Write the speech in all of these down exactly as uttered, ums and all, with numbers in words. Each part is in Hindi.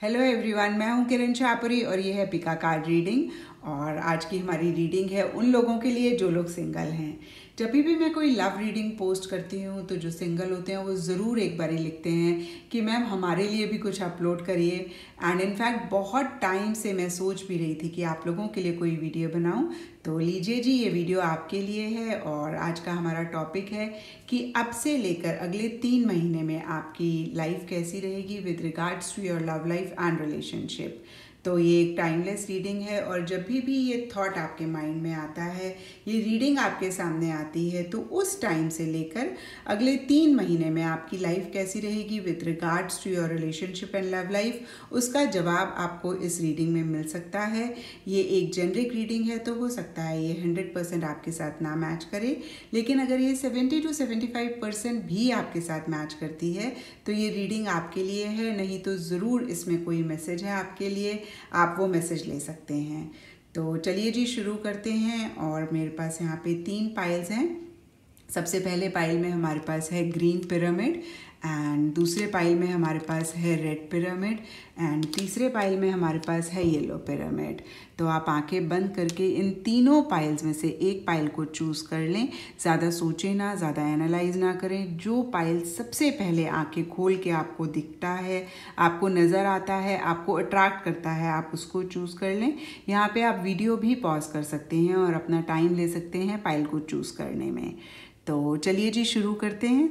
हेलो एवरीवन, मैं हूं किरण शाहपुरी और ये है पिका कार्ड रीडिंग। और आज की हमारी रीडिंग है उन लोगों के लिए जो लोग सिंगल हैं। जब भी मैं कोई लव रीडिंग पोस्ट करती हूँ तो जो सिंगल होते हैं वो ज़रूर एक बारी लिखते हैं कि मैम हमारे लिए भी कुछ अपलोड करिए। एंड इनफैक्ट बहुत टाइम से मैं सोच भी रही थी कि आप लोगों के लिए कोई वीडियो बनाऊँ, तो लीजिए जी ये वीडियो आपके लिए है। और आज का हमारा टॉपिक है कि अब से लेकर अगले तीन महीने में आपकी लाइफ कैसी रहेगी with regards to your love life and relationship. तो ये एक टाइमलेस रीडिंग है और जब भी भी ये थॉट आपके माइंड में आता है, ये रीडिंग आपके सामने आती है, तो उस टाइम से लेकर अगले तीन महीने में आपकी लाइफ कैसी रहेगी with regards to your relationship and love life, उसका जवाब आपको इस रीडिंग में मिल सकता है। ये एक जेनरिक रीडिंग है तो हो सकता है ये हंड्रेड परसेंट आपके साथ ना मैच करे, लेकिन अगर ये seventy two seventy five percent भी आपके साथ मैच करती है तो ये रीडिंग आपके लिए है। नहीं तो ज़रूर इसमें कोई मैसेज है आपके लिए, आप वो मैसेज ले सकते हैं। तो चलिए जी शुरू करते हैं। और मेरे पास यहाँ पे तीन पाइल्स हैं। सबसे पहले पाइल में हमारे पास है ग्रीन पिरामिड, एंड दूसरे पाइल में हमारे पास है रेड पिरामिड, एंड तीसरे पाइल में हमारे पास है येलो पिरामिड। तो आप आंखें बंद करके इन तीनों पाइल्स में से एक पाइल को चूज़ कर लें। ज़्यादा सोचें ना, ज़्यादा एनालाइज ना करें। जो पाइल सबसे पहले आंखें खोल के आपको दिखता है, आपको नज़र आता है, आपको अट्रैक्ट करता है, आप उसको चूज़ कर लें। यहाँ पे आप वीडियो भी पॉज कर सकते हैं और अपना टाइम ले सकते हैं पाइल को चूज़ करने में। तो चलिए जी शुरू करते हैं।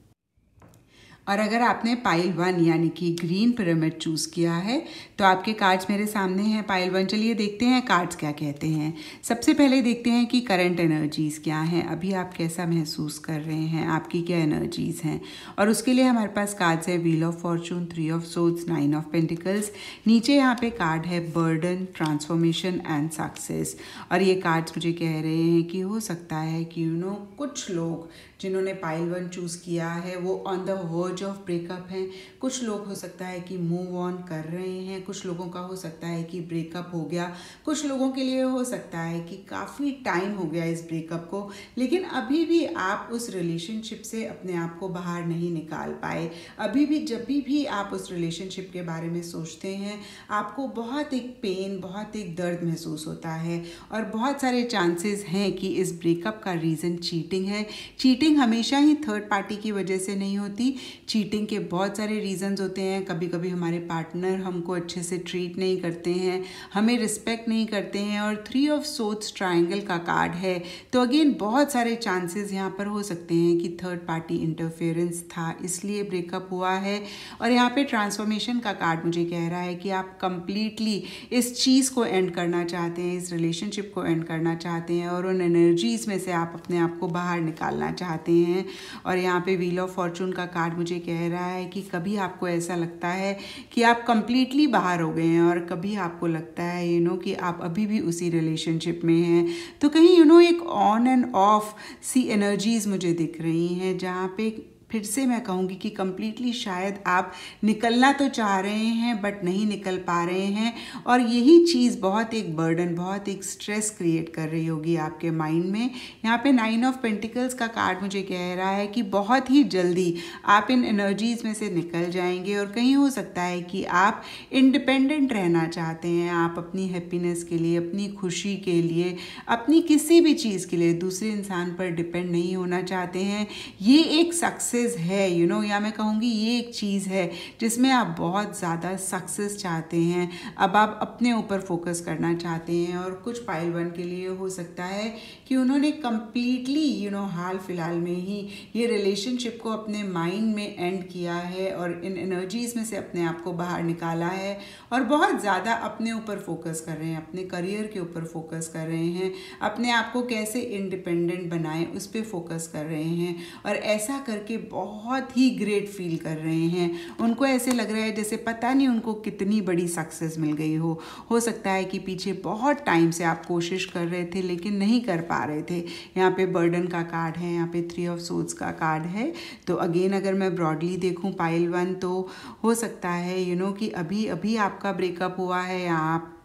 और अगर आपने पाइल वन यानी कि ग्रीन पिरामिड चूज़ किया है तो आपके कार्ड्स मेरे सामने हैं। पाइल वन, चलिए देखते हैं कार्ड्स क्या कहते हैं। सबसे पहले देखते हैं कि करंट एनर्जीज़ क्या हैं, अभी आप कैसा महसूस कर रहे हैं, आपकी क्या एनर्जीज़ हैं। और उसके लिए हमारे पास कार्ड्स है wheel of fortune, three of swords, nine of pentacles. नीचे यहाँ पे कार्ड है बर्डन, ट्रांसफॉर्मेशन एंड सक्सेस। और ये कार्ड्स मुझे कह रहे हैं कि हो सकता है कि यू नो कुछ लोग जिन्होंने पाइल वन चूज़ किया है वो on the verge of breakup हैं। कुछ लोग हो सकता है कि मूव ऑन कर रहे हैं, कुछ लोगों का हो सकता है कि ब्रेकअप हो गया, कुछ लोगों के लिए हो सकता है कि काफ़ी टाइम हो गया इस ब्रेकअप को, लेकिन अभी भी आप उस रिलेशनशिप से अपने आप को बाहर नहीं निकाल पाए। अभी भी जब भी भी आप उस रिलेशनशिप के बारे में सोचते हैं आपको बहुत एक पेन, बहुत एक दर्द महसूस होता है। और बहुत सारे चांसेस हैं कि इस ब्रेकअप का रीज़न चीटिंग है। चीटिंग हमेशा ही थर्ड पार्टी की वजह से नहीं होती। चीटिंग के बहुत सारे रीजंस होते हैं। कभी कभी हमारे पार्टनर हमको अच्छे से ट्रीट नहीं करते हैं, हमें रिस्पेक्ट नहीं करते हैं। और थ्री ऑफ सोर्ड्स ट्रायंगल का कार्ड है, तो अगेन बहुत सारे चांसेस यहाँ पर हो सकते हैं कि थर्ड पार्टी इंटरफेरेंस था, इसलिए ब्रेकअप हुआ है। और यहाँ पे ट्रांसफॉर्मेशन का कार्ड मुझे कह रहा है कि आप कंप्लीटली इस चीज़ को एंड करना चाहते हैं, इस रिलेशनशिप को एंड करना चाहते हैं और उन एनर्जीज़ में से आप अपने आप को बाहर निकालना चाहते हैं। और यहाँ पे व्हील ऑफ फॉर्चून का कार्ड मुझे कह रहा है कि कभी आपको ऐसा लगता है कि आप कंप्लीटली बाहर हो गए हैं और कभी आपको लगता है यू नो कि आप अभी भी उसी रिलेशनशिप में हैं। तो कहीं यू नो एक ऑन एंड ऑफ सी एनर्जीज मुझे दिख रही हैं, जहाँ पे फिर से मैं कहूँगी कि कम्प्लीटली शायद आप निकलना तो चाह रहे हैं बट नहीं निकल पा रहे हैं। और यही चीज़ बहुत एक बर्डन, बहुत एक स्ट्रेस क्रिएट कर रही होगी आपके माइंड में। यहाँ पे नाइन ऑफ पेंटिकल्स का कार्ड मुझे कह रहा है कि बहुत ही जल्दी आप इन एनर्जीज़ में से निकल जाएंगे। और कहीं हो सकता है कि आप इंडिपेंडेंट रहना चाहते हैं, आप अपनी हैप्पीनेस के लिए, अपनी खुशी के लिए, अपनी किसी भी चीज़ के लिए दूसरे इंसान पर डिपेंड नहीं होना चाहते हैं। ये एक सक्सेस है यू नो या मैं कहूँगी ये एक चीज़ है जिसमें आप बहुत ज़्यादा सक्सेस चाहते हैं। अब आप अपने ऊपर फोकस करना चाहते हैं। और कुछ पाइल वन के लिए हो सकता है कि उन्होंने कम्प्लीटली यू नो हाल फिलहाल में ही ये रिलेशनशिप को अपने माइंड में एंड किया है और इन एनर्जीज़ में से अपने आप को बाहर निकाला है और बहुत ज़्यादा अपने ऊपर फोकस कर रहे हैं, अपने करियर के ऊपर फोकस कर रहे हैं, अपने आप को कैसे इंडिपेंडेंट बनाएं उस पर फोकस कर रहे हैं। और ऐसा करके बहुत ही ग्रेट फील कर रहे हैं। उनको ऐसे लग रहा है जैसे पता नहीं उनको कितनी बड़ी सक्सेस मिल गई हो हो सकता है कि पीछे बहुत टाइम से आप कोशिश कर रहे थे लेकिन नहीं कर पा रहे थे। यहाँ पे बर्डन का कार्ड है, यहाँ पे थ्री ऑफ सोर्ड्स का कार्ड है। तो अगेन अगर मैं ब्रॉडली देखूँ पाइल वन, तो हो सकता है यू नो कि अभी अभी आपका ब्रेकअप हुआ है या आप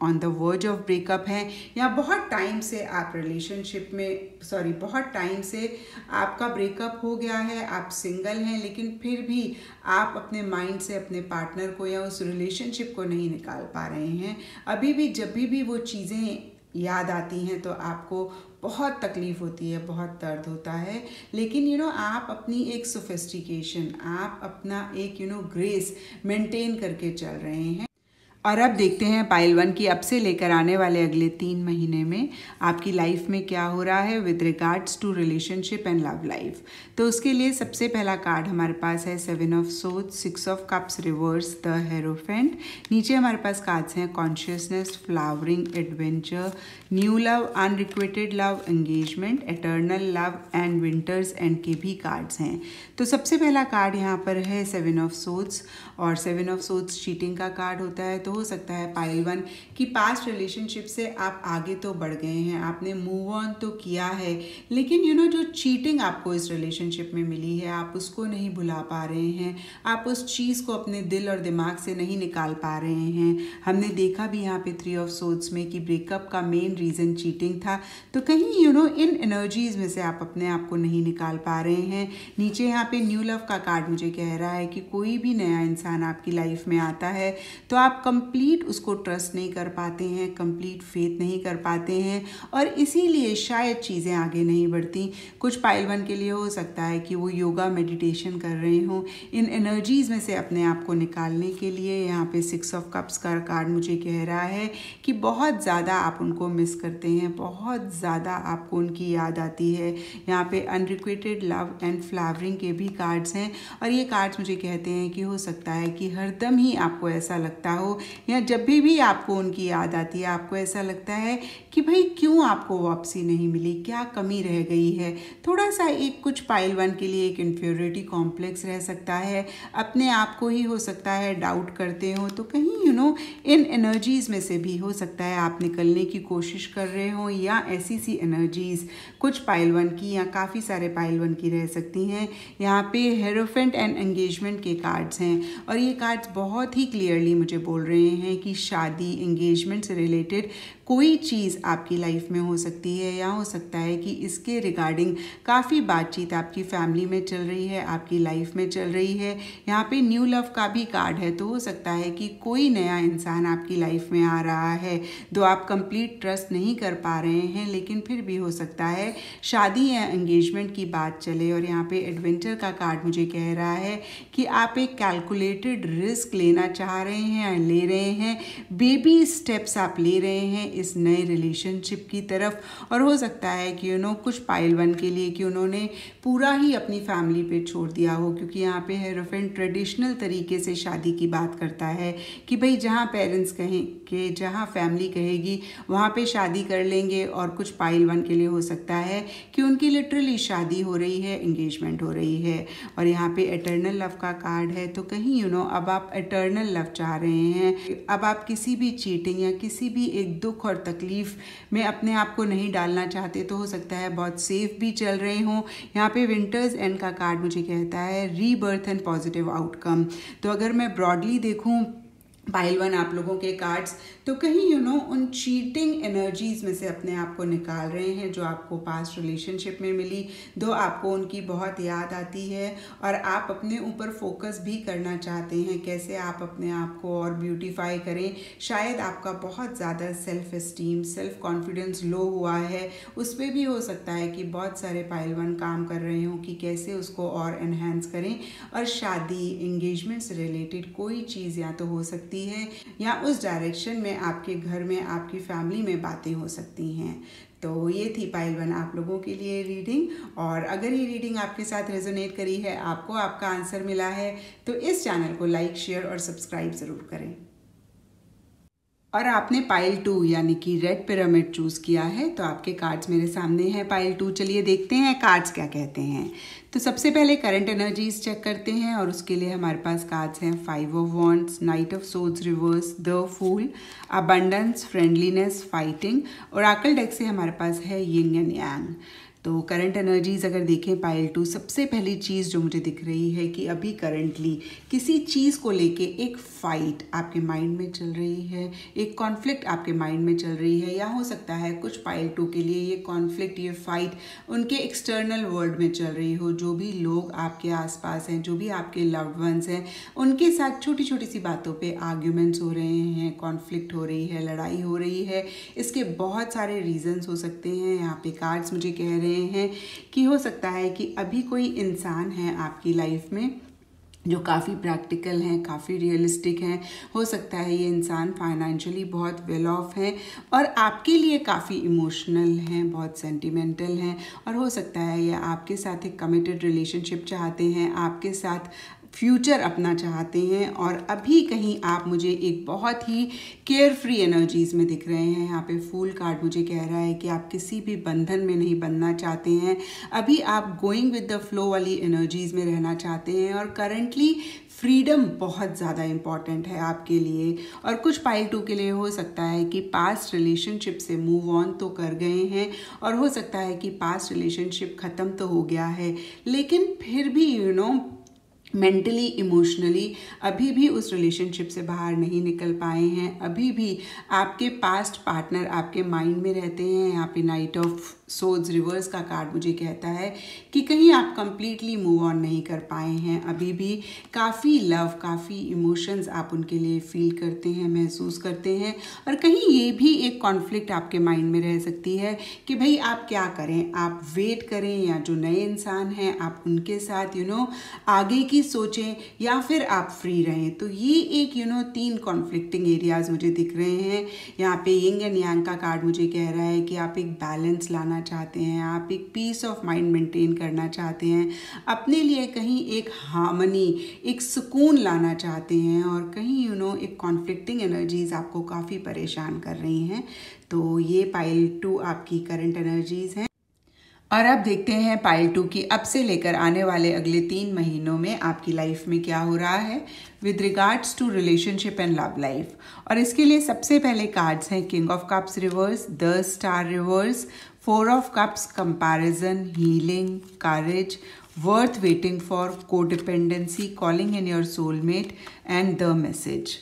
on the verge of breakup हैं, या बहुत टाइम से आप रिलेशनशिप में सॉरी बहुत टाइम से आपका ब्रेकअप हो गया है, आप सिंगल हैं, लेकिन फिर भी आप अपने माइंड से अपने पार्टनर को या उस रिलेशनशिप को नहीं निकाल पा रहे हैं। अभी भी जब भी भी वो चीज़ें याद आती हैं तो आपको बहुत तकलीफ़ होती है, बहुत दर्द होता है, लेकिन यू नो आप अपनी एक सोफिस्टिकेशन, आप अपना एक यू नो ग्रेस मेंटेन करके चल रहे हैं। और अब देखते हैं पाइल वन की अब से लेकर आने वाले अगले तीन महीने में आपकी लाइफ में क्या हो रहा है with regards to relationship and love life. तो उसके लिए सबसे पहला कार्ड हमारे पास है seven of swords, six of cups reverse, the hierophant. नीचे हमारे पास कार्ड्स हैं consciousness, flowering, adventure, new love, unrequited love, engagement, eternal love and winter's end के भी कार्ड्स हैं। तो सबसे पहला कार्ड यहाँ पर है सेवन ऑफ सोर्ड्स, और सेवन ऑफ सोर्ड्स चीटिंग का कार्ड होता है। तो हो सकता है पाइल वन कि पास्ट रिलेशनशिप से आप आगे तो बढ़ गए हैं, आपने मूव ऑन तो किया है, लेकिन यू नो जो चीटिंग आपको इस रिलेशनशिप में मिली है आप उसको नहीं भुला पा रहे हैं, आप उस चीज़ को अपने दिल और दिमाग से नहीं निकाल पा रहे हैं। हमने देखा भी यहाँ पे थ्री ऑफ सोर्ड्स में कि ब्रेकअप का मेन रीज़न चीटिंग था। तो कहीं यू नो इन एनर्जीज में से आप अपने आप को नहीं निकाल पा रहे हैं। नीचे यहाँ पे न्यू लव का कार्ड मुझे कह रहा है कि कोई भी नया इंसान आपकी लाइफ में आता है तो आप कंप्लीट उसको ट्रस्ट नहीं कर पाते हैं, कंप्लीट फेथ नहीं कर पाते हैं, और इसीलिए शायद चीज़ें आगे नहीं बढ़ती। कुछ पाइल वन के लिए हो सकता है कि वो योगा मेडिटेशन कर रहे हों इन एनर्जीज़ में से अपने आप को निकालने के लिए। यहाँ पे सिक्स ऑफ कप्स का कार्ड मुझे कह रहा है कि बहुत ज़्यादा आप उनको मिस करते हैं, बहुत ज़्यादा आपको उनकी याद आती है। यहाँ पे अनरिक्वेटेड लव एंड फ्लावरिंग के भी कार्ड्स हैं, और ये कार्ड्स मुझे कहते हैं कि हो सकता है कि हरदम ही आपको ऐसा लगता हो, या जब भी भी आपको उनकी याद आती है आपको ऐसा लगता है कि भाई क्यों आपको वापसी नहीं मिली, क्या कमी रह गई है। थोड़ा सा एक कुछ पाइल वन के लिए एक इन्फीरियरिटी कॉम्प्लेक्स रह सकता है, अपने आप को ही हो सकता है डाउट करते हो। तो कहीं यू नो इन एनर्जीज़ में से भी हो सकता है आप निकलने की कोशिश कर रहे हो, या ऐसी सी एनर्जीज़ कुछ पाइल वन की या काफ़ी सारे पाइल वन की रह सकती हैं। यहाँ पे हेरोफेंट एंड एंगेजमेंट के कार्ड्स हैं, और ये कार्ड्स बहुत ही क्लियरली मुझे बोल रहे हैं कि शादी, एंगेजमेंट से रिलेटेड कोई चीज़ आपकी लाइफ में हो सकती है, या हो सकता है कि इसके रिगार्डिंग काफ़ी बातचीत आपकी फैमिली में चल रही है, आपकी लाइफ में चल रही है। यहाँ पे न्यू लव का भी कार्ड है, तो हो सकता है कि कोई नया इंसान आपकी लाइफ में आ रहा है, दो आप कंप्लीट ट्रस्ट नहीं कर पा रहे हैं, लेकिन फिर भी हो सकता है शादी या एंगेजमेंट की बात चले। और यहाँ पे एडवेंचर का कार्ड मुझे कह रहा है कि आप एक कैलकुलेटेड रिस्क लेना चाह रहे हैं, ले रहे हैं, बेबी स्टेप्स आप ले रहे हैं इस नए रिलेशनशिप की तरफ। और हो सकता है कि यू नो कुछ पाइल वन के लिए कि उन्होंने पूरा ही अपनी फैमिली पे छोड़ दिया हो, क्योंकि यहाँ पे हेरोफेंट ट्रेडिशनल तरीके से शादी की बात करता है कि भाई जहाँ पेरेंट्स कहें कि जहाँ फैमिली कहेगी वहाँ पे शादी कर लेंगे। और कुछ पाइल वन के लिए हो सकता है कि उनकी लिटरली शादी हो रही है, एंगेजमेंट हो रही है। और यहाँ पे एटर्नल लव का कार्ड है, तो कहीं यू नो अब आप एटर्नल लव चाह रहे हैं, अब आप किसी भी चीटिंग या किसी भी एक दुख और तकलीफ में अपने आप को नहीं डालना चाहते। तो हो सकता है बहुत सेफ भी चल रहे हों। यहाँ पे विंटर्स एंड का कार्ड मुझे कहता है रीबर्थ एंड पॉजिटिव आउटकम। तो अगर मैं ब्रॉडली देखूँ पाइल वन आप लोगों के कार्ड्स, तो कहीं यू नो उन चीटिंग एनर्जीज़ में से अपने आप को निकाल रहे हैं जो आपको पास्ट रिलेशनशिप में मिली, दो आपको उनकी बहुत याद आती है, और आप अपने ऊपर फोकस भी करना चाहते हैं कैसे आप अपने आप को और ब्यूटीफाई करें। शायद आपका बहुत ज़्यादा self esteem, self confidence low हुआ है, उस पर भी हो सकता है कि बहुत सारे पाइल वन काम कर रहे हों कि कैसे उसको और एनहेंस करें। और शादी, एंगेजमेंट से रिलेटेड कोई चीज़ या तो हो सकती है, या उस डायरेक्शन में आपके घर में, आपकी फैमिली में बातें हो सकती हैं। तो ये थी पाइल वन आप लोगों के लिए रीडिंग, और अगर ये रीडिंग आपके साथ रेजोनेट करी है, आपको आपका आंसर मिला है, तो इस चैनल को लाइक, शेयर और सब्सक्राइब ज़रूर करें। और आपने पाइल टू यानी कि रेड पिरामिड चूज़ किया है, तो आपके कार्ड्स मेरे सामने हैं पाइल टू। चलिए देखते हैं कार्ड्स क्या कहते हैं। तो सबसे पहले करंट एनर्जीज चेक करते हैं, और उसके लिए हमारे पास कार्ड्स हैं five of wands, knight of swords reverse, the fool, abundance, friendliness, fighting. Oracle deck से हमारे पास है यिन एंड यांग। तो करंट एनर्जीज अगर देखें पाइल टू, सबसे पहली चीज़ जो मुझे दिख रही है कि अभी करंटली किसी चीज़ को लेके एक फाइट आपके माइंड में चल रही है, एक कॉन्फ्लिक्ट आपके माइंड में चल रही है, या हो सकता है कुछ पाइल टू के लिए ये कॉन्फ्लिक्ट, ये फाइट उनके एक्सटर्नल वर्ल्ड में चल रही हो। जो भी लोग आपके आसपास हैं, जो भी आपके लव्ड वंस हैं, उनके साथ छोटी छोटी सी बातों पे आर्ग्यूमेंट्स हो रहे हैं, कॉन्फ्लिक्ट हो रही है, लड़ाई हो रही है। इसके बहुत सारे रीजंस हो सकते हैं। यहाँ पे कार्ड्स मुझे कह रहे हैं कि हो सकता है कि अभी कोई इंसान है आपकी लाइफ में जो काफ़ी प्रैक्टिकल हैं, काफ़ी रियलिस्टिक हैं। हो सकता है ये इंसान फाइनेंशियली बहुत वेल ऑफ है और आपके लिए काफ़ी इमोशनल हैं, बहुत सेंटिमेंटल हैं, और हो सकता है ये आपके साथ एक कमिटेड रिलेशनशिप चाहते हैं, आपके साथ फ्यूचर अपना चाहते हैं। और अभी कहीं आप मुझे एक बहुत ही केयर फ्री एनर्जीज़ में दिख रहे हैं। यहाँ पे फूल कार्ड मुझे कह रहा है कि आप किसी भी बंधन में नहीं बंधना चाहते हैं। अभी आप गोइंग विद द फ्लो वाली एनर्जीज़ में रहना चाहते हैं और करंटली फ्रीडम बहुत ज़्यादा इम्पॉर्टेंट है आपके लिए। और कुछ पाइल टू के लिए हो सकता है कि पास्ट रिलेशनशिप से मूव ऑन तो कर गए हैं, और हो सकता है कि पास्ट रिलेशनशिप ख़त्म तो हो गया है, लेकिन फिर भी यू नो मेंटली इमोशनली अभी भी उस रिलेशनशिप से बाहर नहीं निकल पाए हैं। अभी भी आपके पास्ट पार्टनर आपके माइंड में रहते हैं। यहाँ पे नाइट ऑफ सोर्ड्स रिवर्स का कार्ड मुझे कहता है कि कहीं आप कंप्लीटली मूव ऑन नहीं कर पाए हैं। अभी भी काफ़ी लव, काफ़ी इमोशंस आप उनके लिए फील करते हैं, महसूस करते हैं। और कहीं ये भी एक कॉन्फ्लिक्ट आपके माइंड में रह सकती है कि भाई आप क्या करें, आप वेट करें या जो नए इंसान हैं आप उनके साथ यू नो आगे की सोचें, या फिर आप फ्री रहें। तो ये एक यू नो तीन कॉन्फ्लिक्टिंग एरियाज मुझे दिख रहे हैं। यहाँ पे यिंग एंड यांग का कार्ड मुझे कह रहा है कि आप एक बैलेंस लाना चाहते हैं, आप एक पीस ऑफ माइंड मेंटेन करना चाहते हैं, अपने लिए कहीं एक हार्मनी, एक सुकून लाना चाहते हैं, और कहीं यू नो एक कॉन्फ्लिक्टिंग एनर्जीज आपको काफ़ी परेशान कर रही हैं। तो ये पाइल टू आपकी करंट एनर्जीज हैं। और अब देखते हैं पाइल टू की अब से लेकर आने वाले अगले तीन महीनों में आपकी लाइफ में क्या हो रहा है with regards to relationship and love life. और इसके लिए सबसे पहले कार्ड्स हैं king of cups reverse, the star reverse, four of cups comparison, healing, courage, worth waiting for, codependency, calling in your soulmate and the message.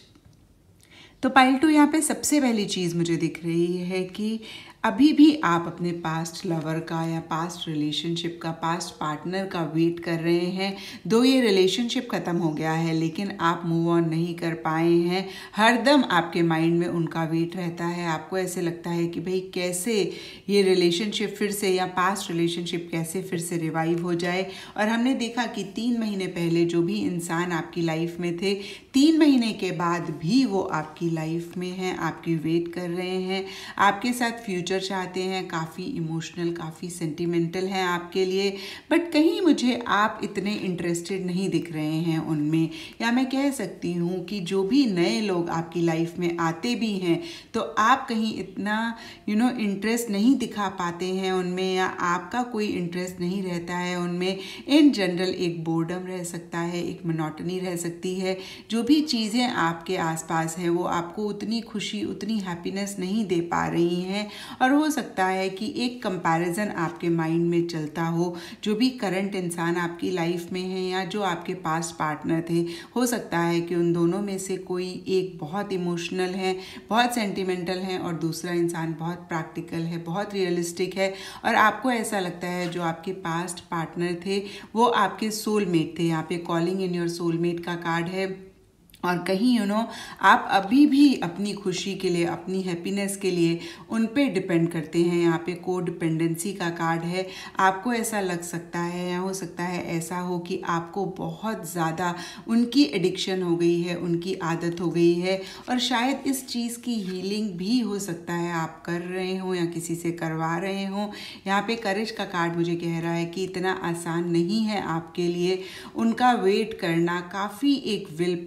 तो पाइल टू यहाँ पे सबसे पहली चीज़ मुझे दिख रही है कि अभी भी आप अपने पास्ट लवर का या पास्ट रिलेशनशिप का, पास्ट पार्टनर का वेट कर रहे हैं। दो ये रिलेशनशिप ख़त्म हो गया है लेकिन आप मूव ऑन नहीं कर पाए हैं। हरदम आपके माइंड में उनका वेट रहता है। आपको ऐसे लगता है कि भाई कैसे ये रिलेशनशिप फिर से, या पास्ट रिलेशनशिप कैसे फिर से रिवाइव हो जाए। और हमने देखा कि तीन महीने पहले जो भी इंसान आपकी लाइफ में थे, तीन महीने के बाद भी वो आपकी लाइफ में हैं, आपकी वेट कर रहे हैं, आपके साथ फ्यूचर चाहते हैं, काफ़ी इमोशनल, काफ़ी सेंटिमेंटल हैं आपके लिए। बट कहीं मुझे आप इतने इंटरेस्टेड नहीं दिख रहे हैं उनमें, या मैं कह सकती हूँ कि जो भी नए लोग आपकी लाइफ में आते भी हैं तो आप कहीं इतना यू नो इंटरेस्ट नहीं दिखा पाते हैं उनमें, या आपका कोई इंटरेस्ट नहीं रहता है उनमें। इन जनरल एक बोर्डम रह सकता है, एक मोनोटनी रह सकती है। जो भी चीज़ें आपके आसपास हैं वो आपको उतनी खुशी, उतनी हैप्पीनेस नहीं दे पा रही हैं। और हो सकता है कि एक कंपैरिजन आपके माइंड में चलता हो। जो भी करंट इंसान आपकी लाइफ में है या जो आपके पास्ट पार्टनर थे, हो सकता है कि उन दोनों में से कोई एक बहुत इमोशनल है, बहुत सेंटिमेंटल है, और दूसरा इंसान बहुत प्रैक्टिकल है, बहुत रियलिस्टिक है। और आपको ऐसा लगता है जो आपके पास्ट पार्टनर थे वो आपके सोलमेट थे। यहाँ पे कॉलिंग इन योर सोलमेट का कार्ड है। और कहीं यू नो आप अभी भी अपनी खुशी के लिए, अपनी हैप्पीनेस के लिए उन पे डिपेंड करते हैं। यहाँ पे को डिपेंडेंसी का कार्ड है। आपको ऐसा लग सकता है, या हो सकता है ऐसा हो कि आपको बहुत ज़्यादा उनकी एडिक्शन हो गई है, उनकी आदत हो गई है, और शायद इस चीज़ की हीलिंग भी हो सकता है आप कर रहे हो या किसी से करवा रहे हो। यहाँ पे करेज का कार्ड मुझे कह रहा है कि इतना आसान नहीं है आपके लिए उनका वेट करना। काफ़ी एक विल पावर,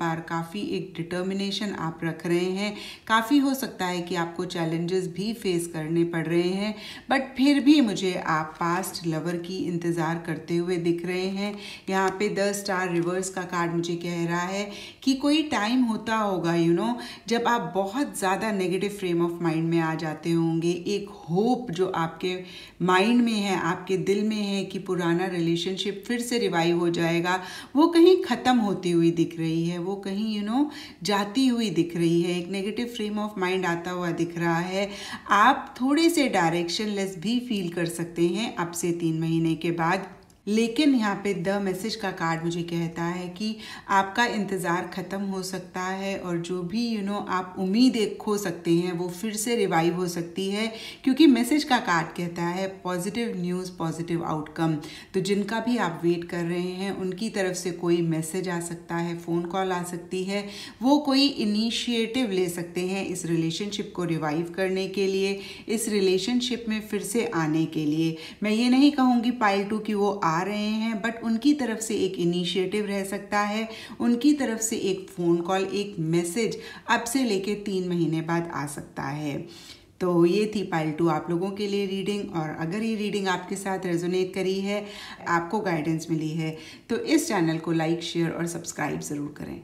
काफ़ी एक डिटर्मिनेशन आप रख रहे हैं। काफ़ी हो सकता है कि आपको चैलेंजेस भी फेस करने पड़ रहे हैं, बट फिर भी मुझे आप पास्ट लवर की इंतज़ार करते हुए दिख रहे हैं। यहाँ पे द स्टार रिवर्स का कार्ड मुझे कह रहा है कि कोई टाइम होता होगा यू you नो know, जब आप बहुत ज़्यादा नेगेटिव फ्रेम ऑफ माइंड में आ जाते होंगे। एक होप जो आपके माइंड में है, आपके दिल में है कि पुराना रिलेशनशिप फिर से रिवाइव हो जाएगा, वो कहीं ख़त्म होती हुई दिख रही है, वो कहीं यू नो जाती हुई दिख रही है। एक नेगेटिव फ्रेम ऑफ माइंड आता हुआ दिख रहा है। आप थोड़े से डायरेक्शन लेस भी फील कर सकते हैं अब से तीन महीने के बाद। लेकिन यहाँ पे द मैसेज का कार्ड मुझे कहता है कि आपका इंतज़ार ख़त्म हो सकता है और जो भी यू नो आप उम्मीद एक खो सकते हैं वो फिर से रिवाइव हो सकती है, क्योंकि मैसेज का कार्ड कहता है पॉजिटिव न्यूज़, पॉजिटिव आउटकम। तो जिनका भी आप वेट कर रहे हैं उनकी तरफ से कोई मैसेज आ सकता है, फ़ोन कॉल आ सकती है, वो कोई इनिशिएटिव ले सकते हैं इस रिलेशनशिप को रिवाइव करने के लिए, इस रिलेशनशिप में फिर से आने के लिए। मैं ये नहीं कहूँगी पाइल टू कि वो आ रहे हैं, बट उनकी तरफ से एक इनिशिएटिव रह सकता है, उनकी तरफ से एक फ़ोन कॉल, एक मैसेज अब से लेके तीन महीने बाद आ सकता है। तो ये थी पाइल टू आप लोगों के लिए रीडिंग। और अगर ये रीडिंग आपके साथ रेजोनेट करी है, आपको गाइडेंस मिली है, तो इस चैनल को लाइक, शेयर और सब्सक्राइब ज़रूर करें।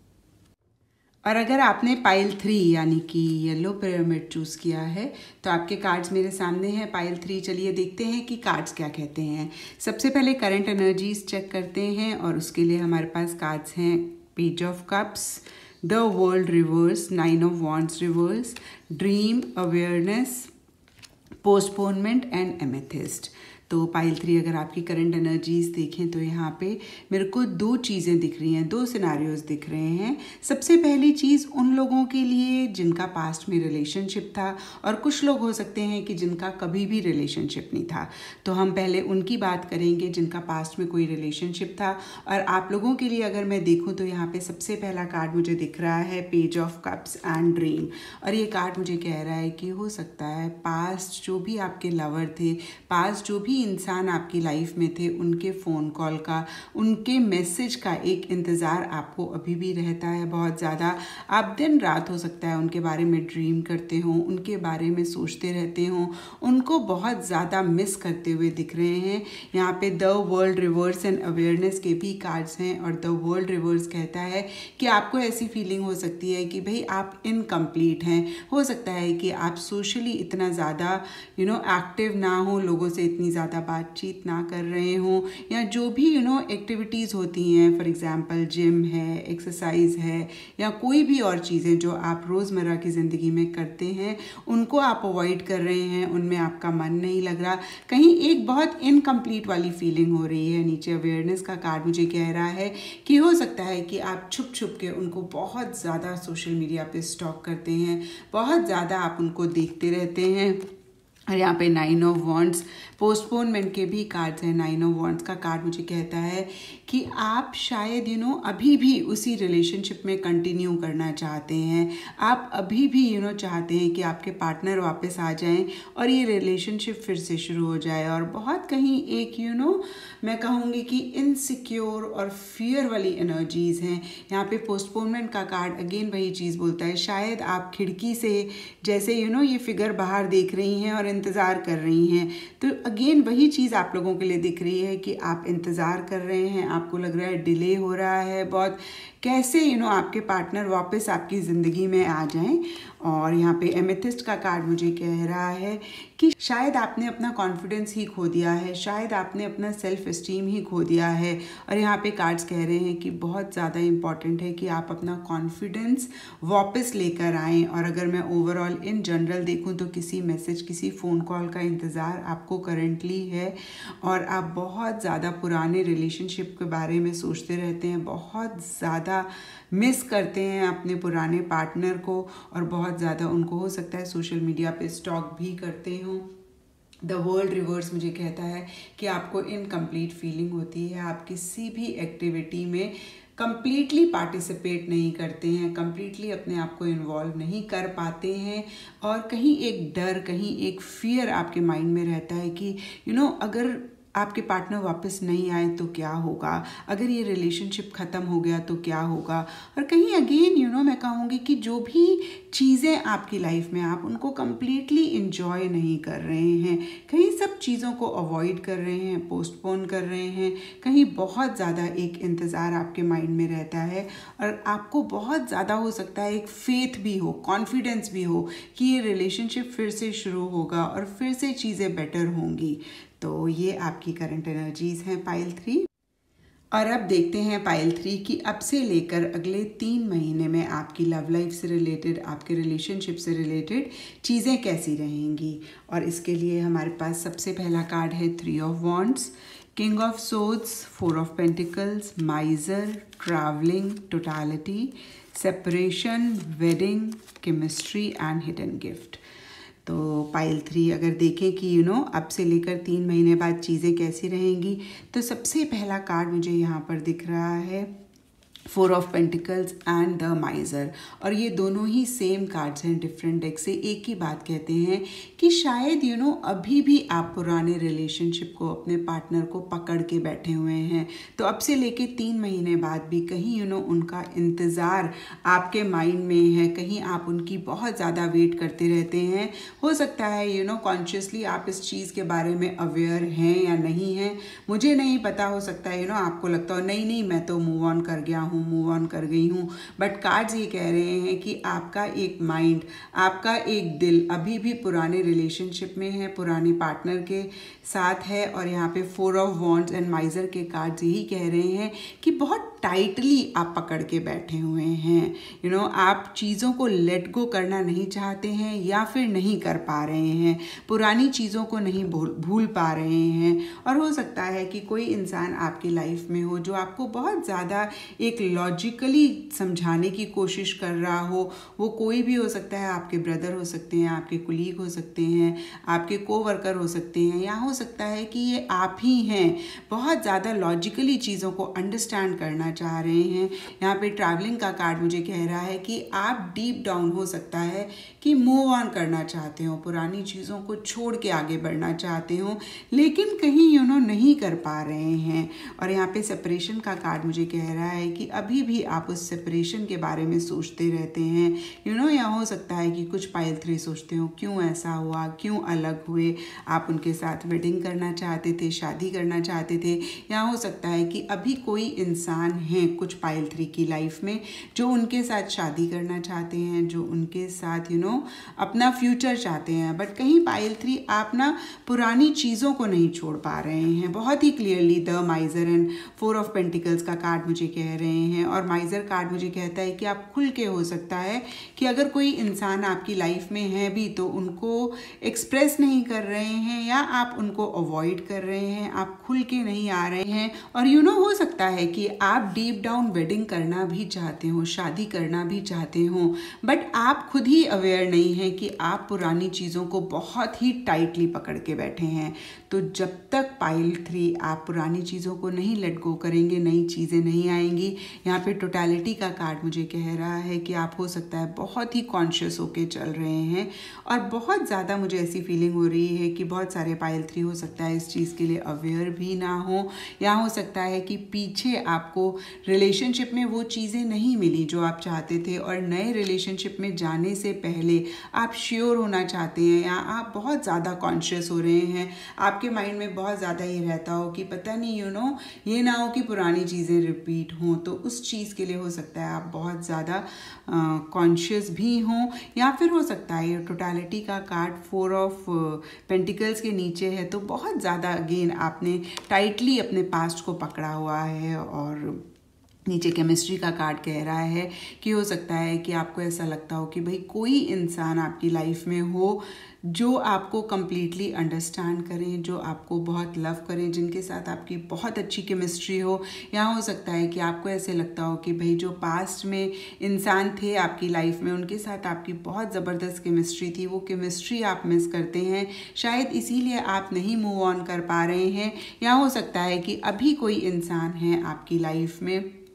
और अगर आपने पाइल थ्री यानी कि येलो पिरामिड चूज़ किया है तो आपके कार्ड्स मेरे सामने हैं। पाइल थ्री, चलिए देखते हैं कि कार्ड्स क्या कहते हैं। सबसे पहले करंट एनर्जीज चेक करते हैं और उसके लिए हमारे पास कार्ड्स हैं page of cups, the world reverse, nine of wands reverse, dream, awareness, postponement and amethyst. तो पाइल थ्री अगर आपकी करंट एनर्जीज देखें तो यहाँ पे मेरे को दो चीज़ें दिख रही हैं, दो सिनारियोज दिख रहे हैं। सबसे पहली चीज़ उन लोगों के लिए जिनका पास्ट में रिलेशनशिप था, और कुछ लोग हो सकते हैं कि जिनका कभी भी रिलेशनशिप नहीं था। तो हम पहले उनकी बात करेंगे जिनका पास्ट में कोई रिलेशनशिप था। और आप लोगों के लिए अगर मैं देखूँ तो यहाँ पे सबसे पहला कार्ड मुझे दिख रहा है page of cups and dream. और ये कार्ड मुझे कह रहा है कि हो सकता है पास्ट जो भी आपके लवर थे, पास्ट जो भी इंसान आपकी लाइफ में थे, उनके फ़ोन कॉल का, उनके मैसेज का एक इंतज़ार आपको अभी भी रहता है बहुत ज़्यादा। आप दिन रात हो सकता है उनके बारे में ड्रीम करते हो, उनके बारे में सोचते रहते हो, उनको बहुत ज़्यादा मिस करते हुए दिख रहे हैं। यहाँ पे the world reverse and awareness के भी कार्ड्स हैं और द वर्ल्ड रिवर्स कहता है कि आपको ऐसी फीलिंग हो सकती है कि भाई आप इनकम्प्लीट हैं। हो सकता है कि आप सोशली इतना ज़्यादा यू नो एक्टिव ना हो, लोगों से इतनी ज़्यादा बातचीत ना कर रहे हो, या जो भी यू नो एक्टिविटीज़ होती हैं, फॉर एग्जांपल जिम है, एक्सरसाइज है, या कोई भी और चीज़ें जो आप रोज़मर्रा की ज़िंदगी में करते हैं, उनको आप अवॉइड कर रहे हैं, उनमें आपका मन नहीं लग रहा, कहीं एक बहुत इनकम्प्लीट वाली फीलिंग हो रही है। नीचे अवेयरनेस का कार्ड मुझे कह रहा है कि हो सकता है कि आप छुप छुप के उनको बहुत ज़्यादा सोशल मीडिया पे स्टॉक करते हैं, बहुत ज़्यादा आप उनको देखते रहते हैं। और यहाँ पे नाइन ऑफ वॉन्ड्स, पोस्टपोनमेंट के भी कार्ड्स हैं। नाइन ऑफ वॉन्ड्स का कार्ड मुझे कहता है कि आप शायद यू नो अभी भी उसी रिलेशनशिप में कंटिन्यू करना चाहते हैं, आप अभी भी यू नो चाहते हैं कि आपके पार्टनर वापस आ जाएं और ये रिलेशनशिप फिर से शुरू हो जाए। और बहुत कहीं एक यू नो मैं कहूँगी कि इनसिक्योर और फियर वाली एनर्जीज़ हैं। यहाँ पे पोस्टपोनमेंट का कार्ड अगेन वही चीज़ बोलता है, शायद आप खिड़की से जैसे यू नो ये फिगर बाहर देख रही हैं और इंतज़ार कर रही हैं। तो अगेन वही चीज़ आप लोगों के लिए दिख रही है कि आप इंतज़ार कर रहे हैं, आपको लग रहा है डिले हो रहा है बहुत, कैसे यू नो आपके पार्टनर वापस आपकी ज़िंदगी में आ जाएं। और यहाँ पे एमेथिस्ट का कार्ड मुझे कह रहा है कि शायद आपने अपना कॉन्फिडेंस ही खो दिया है, शायद आपने अपना सेल्फ एस्टीम ही खो दिया है। और यहाँ पे कार्ड्स कह रहे हैं कि बहुत ज़्यादा इम्पॉर्टेंट है कि आप अपना कॉन्फिडेंस वापस लेकर आएँ। और अगर मैं ओवरऑल इन जनरल देखूँ तो किसी मैसेज, किसी फ़ोन कॉल का इंतज़ार आपको करंटली है और आप बहुत ज़्यादा पुराने रिलेशनशिप के बारे में सोचते रहते हैं, बहुत ज़्यादा मिस करते हैं अपने पुराने पार्टनर को, और बहुत ज़्यादा उनको हो सकता है सोशल मीडिया पे स्टॉक भी करते हो। द वर्ल्ड रिवर्स मुझे कहता है कि आपको इनकम्प्लीट फीलिंग होती है, आप किसी भी एक्टिविटी में कंप्लीटली पार्टिसिपेट नहीं करते हैं, कंप्लीटली अपने आप को इन्वॉल्व नहीं कर पाते हैं, और कहीं एक डर, कहीं एक फियर आपके माइंड में रहता है कि यू नो अगर आपके पार्टनर वापस नहीं आए तो क्या होगा, अगर ये रिलेशनशिप ख़त्म हो गया तो क्या होगा। और कहीं अगेन यू नो मैं कहूँगी कि जो भी चीज़ें आपकी लाइफ में आप उनको कम्प्लीटली इंजॉय नहीं कर रहे हैं, कहीं सब चीज़ों को अवॉइड कर रहे हैं, पोस्टपोन कर रहे हैं, कहीं बहुत ज़्यादा एक इंतज़ार आपके माइंड में रहता है और आपको बहुत ज़्यादा हो सकता है एक फेथ भी हो, कॉन्फिडेंस भी हो कि ये रिलेशनशिप फिर से शुरू होगा और फिर से चीज़ें बेटर होंगी। तो ये आपकी करंट एनर्जीज़ हैं पाइल थ्री। और अब देखते हैं पाइल थ्री कि अब से लेकर अगले तीन महीने में आपकी लव लाइफ से रिलेटेड, आपके रिलेशनशिप से रिलेटेड चीज़ें कैसी रहेंगी। और इसके लिए हमारे पास सबसे पहला कार्ड है three of wands, king of swords, four of pentacles, miser, travelling, totality, separation, wedding, chemistry and hidden gift. तो पाइल थ्री अगर देखें कि यू नो अब से लेकर तीन महीने बाद चीज़ें कैसी रहेंगी, तो सबसे पहला कार्ड मुझे यहाँ पर दिख रहा है four of pentacles and the miser. और ये दोनों ही सेम कार्ड्स हैं डिफरेंट डेक से। एक ही बात कहते हैं कि शायद यू नो अभी भी आप पुराने रिलेशनशिप को, अपने पार्टनर को पकड़ के बैठे हुए हैं। तो अब से लेके तीन महीने बाद भी कहीं यू नो उनका इंतज़ार आपके माइंड में है, कहीं आप उनकी बहुत ज़्यादा वेट करते रहते हैं। हो सकता है यू नो कॉन्शियसली आप इस चीज़ के बारे में अवेयर हैं या नहीं हैं, मुझे नहीं पता। हो सकता है यू नो आपको लगता हो नहीं नहीं मैं तो मूव ऑन कर गया हूँ, मूव ऑन कर गई हूँ, बट कार्ड्स ये कह रहे हैं कि आपका एक माइंड, आपका एक दिल अभी भी पुराने रिलेशनशिप में है, पुराने पार्टनर के साथ है। और यहाँ पे four of wands and miser के कार्ड्स यही कह रहे हैं कि बहुत टाइटली आप पकड़ के बैठे हुए हैं। यू you नो know, आप चीज़ों को लेट गो करना नहीं चाहते हैं या फिर नहीं कर पा रहे हैं, पुरानी चीज़ों को नहीं भूल भूल पा रहे हैं। और हो सकता है कि कोई इंसान आपकी लाइफ में हो जो आपको बहुत ज़्यादा एक लॉजिकली समझाने की कोशिश कर रहा हो। वो कोई भी हो सकता है, आपके ब्रदर हो सकते हैं, आपके कुलीग हो सकते हैं, आपके कोवर्कर हो सकते हैं, या हो सकता है कि ये आप ही हैं, बहुत ज़्यादा लॉजिकली चीज़ों को अंडरस्टैंड करना चाह रहे हैं। यहाँ पे ट्रैवलिंग का कार्ड मुझे कह रहा है कि आप डीप डाउन हो सकता है कि मूव ऑन करना चाहते हो, पुरानी चीज़ों को छोड़ के आगे बढ़ना चाहते हो, लेकिन कहीं यू नो नहीं कर पा रहे हैं। और यहाँ पे सेपरेशन का कार्ड मुझे कह रहा है कि अभी भी आप उस सेपरेशन के बारे में सोचते रहते हैं। यू नो या हो सकता है कि कुछ पाइल थ्री सोचते हो क्यों ऐसा हुआ, क्यों अलग हुए, आप उनके साथ वेडिंग करना चाहते थे, शादी करना चाहते थे। या हो सकता है कि अभी कोई इंसान है कुछ पाइल थ्री की लाइफ में जो उनके साथ शादी करना चाहते हैं, जो उनके साथ यू नो अपना फ्यूचर चाहते हैं, बट कहीं पाइल थ्री आप ना पुरानी चीज़ों को नहीं छोड़ पा रहे हैं। बहुत ही clearly the miser and four of pentacles का कार्ड मुझे कह रहे हैं। और माइजर कार्ड मुझे कहता है कि आप खुल के, हो सकता है कि अगर कोई इंसान आपकी लाइफ में है भी तो उनको एक्सप्रेस नहीं कर रहे हैं, या आप उनको अवॉइड कर रहे हैं, आप खुल के नहीं आ रहे हैं। और यू नो हो सकता है कि आप डीप डाउन वेडिंग करना भी चाहते हो, शादी करना भी चाहते हो, बट आप खुद ही अवेयर नहीं हैं कि आप पुरानी चीज़ों को बहुत ही टाइटली पकड़ के बैठे हैं। तो जब तक पाइल थ्री आप पुरानी चीज़ों को नहीं लेट गो करेंगे, नई चीज़ें नहीं आएंगी। यहाँ पे टोटलिटी का कार्ड मुझे कह रहा है कि आप हो सकता है बहुत ही कॉन्शियस होके चल रहे हैं, और बहुत ज़्यादा मुझे ऐसी फीलिंग हो रही है कि बहुत सारे पाइल थ्री हो सकता है इस चीज़ के लिए अवेयर भी ना हो, या हो सकता है कि पीछे आपको रिलेशनशिप में वो चीज़ें नहीं मिली जो आप चाहते थे, और नए रिलेशनशिप में जाने से पहले आप श्योर होना चाहते हैं, या आप बहुत ज़्यादा कॉन्शियस हो रहे हैं। आपके माइंड में बहुत ज़्यादा ये रहता हो कि पता नहीं यू नो ये ना हो कि पुरानी चीज़ें रिपीट हों। तो उस चीज़ के लिए हो सकता है आप बहुत ज़्यादा कॉन्शियस भी हों, या फिर हो सकता है ये टोटलिटी का कार्ड फोर ऑफ पेंटिकल्स के नीचे है, तो बहुत ज़्यादा अगेन आपने टाइटली अपने पास्ट को पकड़ा हुआ है। और नीचे केमिस्ट्री का कार्ड कह रहा है कि हो सकता है कि आपको ऐसा लगता हो कि भाई कोई इंसान आपकी लाइफ में हो जो आपको कम्प्लीटली अंडरस्टैंड करें, जो आपको बहुत लव करें, जिनके साथ आपकी बहुत अच्छी केमिस्ट्री हो। या हो सकता है कि आपको ऐसे लगता हो कि भाई जो पास्ट में इंसान थे आपकी लाइफ में, उनके साथ आपकी बहुत ज़बरदस्त केमिस्ट्री थी, वो केमिस्ट्री आप मिस करते हैं, शायद इसीलिए आप नहीं मूव ऑन कर पा रहे हैं। या हो सकता है कि अभी कोई इंसान है आपकी लाइफ में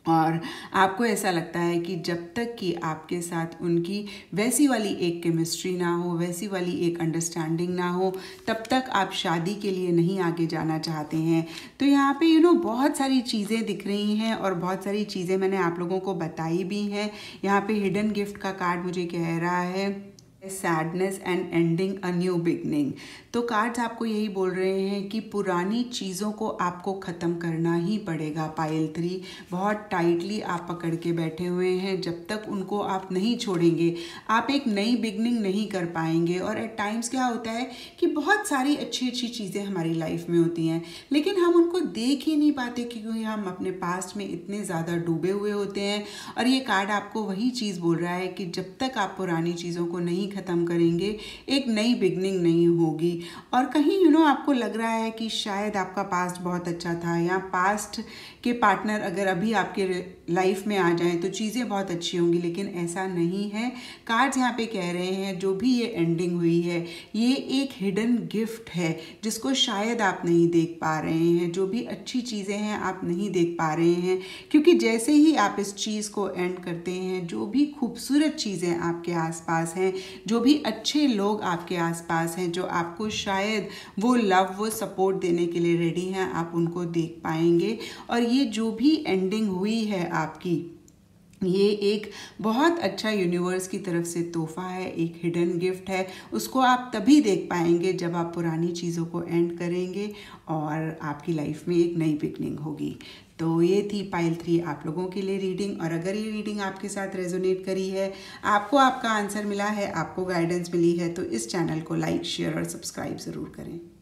और आपको ऐसा लगता है कि जब तक कि आपके साथ उनकी वैसी वाली एक केमिस्ट्री ना हो, वैसी वाली एक अंडरस्टैंडिंग ना हो, तब तक आप शादी के लिए नहीं आगे जाना चाहते हैं। तो यहाँ पे यू नो बहुत सारी चीज़ें दिख रही हैं और बहुत सारी चीज़ें मैंने आप लोगों को बताई भी हैं। यहाँ पे हिडन गिफ्ट का कार्ड मुझे कह रहा है sadness and ending a new beginning. तो कार्ड्स आपको यही बोल रहे हैं कि पुरानी चीज़ों को आपको ख़त्म करना ही पड़ेगा। पाइल थ्री बहुत टाइटली आप पकड़ के बैठे हुए हैं। जब तक उनको आप नहीं छोड़ेंगे आप एक नई बिगनिंग नहीं कर पाएंगे। और एट टाइम्स क्या होता है कि बहुत सारी अच्छी अच्छी चीज़ें हमारी लाइफ में होती हैं, लेकिन हम उनको देख ही नहीं पाते क्योंकि हम अपने पास्ट में इतने ज़्यादा डूबे हुए होते हैं। और ये कार्ड आपको वही चीज़ बोल रहा है कि जब तक आप पुरानी चीज़ों को नहीं ख़त्म करेंगे एक नई बिगनिंग नहीं होगी। और कहीं यू नो आपको लग रहा है कि शायद आपका पास्ट बहुत अच्छा था, या पास्ट के पार्टनर अगर अभी आपके लाइफ में आ जाएं तो चीज़ें बहुत अच्छी होंगी, लेकिन ऐसा नहीं है। कार्ड्स यहाँ पे कह रहे हैं जो भी ये एंडिंग हुई है ये एक हिडन गिफ्ट है जिसको शायद आप नहीं देख पा रहे हैं। जो भी अच्छी चीज़ें हैं आप नहीं देख पा रहे हैं, क्योंकि जैसे ही आप इस चीज़ को एंड करते हैं, जो भी खूबसूरत चीज़ें आपके आसपास हैं, जो भी अच्छे लोग आपके आसपास हैं, जो आपको शायद वो लव वो सपोर्ट देने के लिए रेडी हैं, आप उनको देख पाएंगे। और ये जो भी एंडिंग हुई है आपकी, ये एक बहुत अच्छा यूनिवर्स की तरफ से तोहफा है, एक हिडन गिफ्ट है। उसको आप तभी देख पाएंगे जब आप पुरानी चीज़ों को एंड करेंगे और आपकी लाइफ में एक नई बिगनिंग होगी। तो ये थी पाइल थ्री आप लोगों के लिए रीडिंग। और अगर ये रीडिंग आपके साथ रेजोनेट करी है, आपको आपका आंसर मिला है, आपको गाइडेंस मिली है, तो इस चैनल को लाइक शेयर और सब्सक्राइब ज़रूर करें।